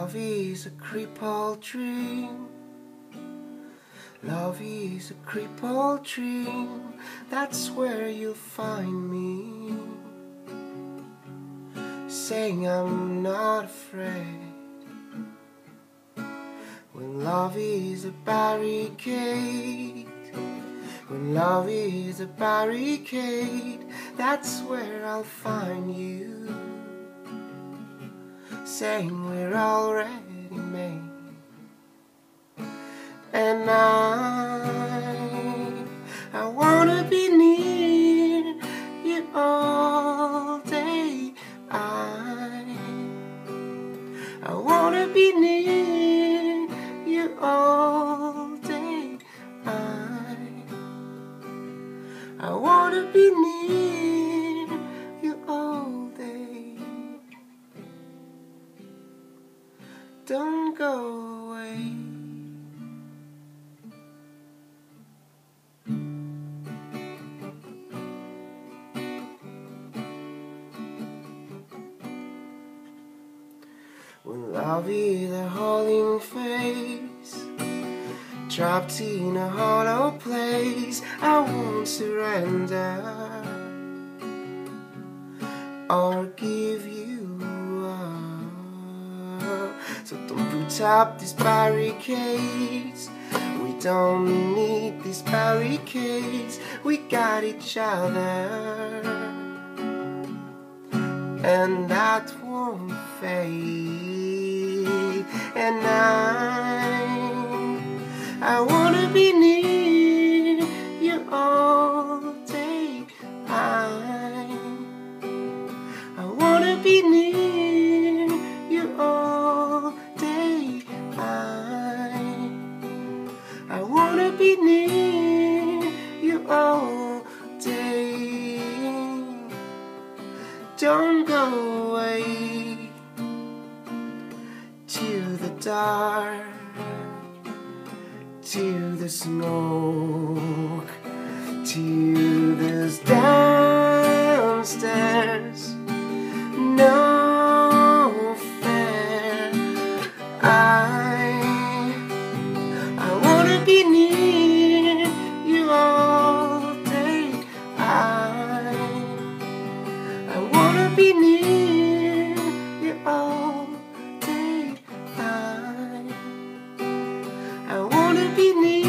love is a crippled dream. Love is a crippled dream. That's where you'll find me, saying I'm not afraid. When love is a barricade, when love is a barricade, that's where I'll find you, saying we're already made. And I wanna be near you all day. I wanna be near you all day. I wanna be near you all day. Don't go away. When love is a howling face, trapped in a hollow place, I won't surrender or give you up. So don't put up these barricades. We don't need these barricades. We got each other, and that won't fade. And I wanna be near you all day. I wanna be near you all day. I wanna be near you all day. Don't go away to the dark, to the smoke, to this downstairs. No fair. I wanna be near you all day. I wanna be near you all day. I wanna be near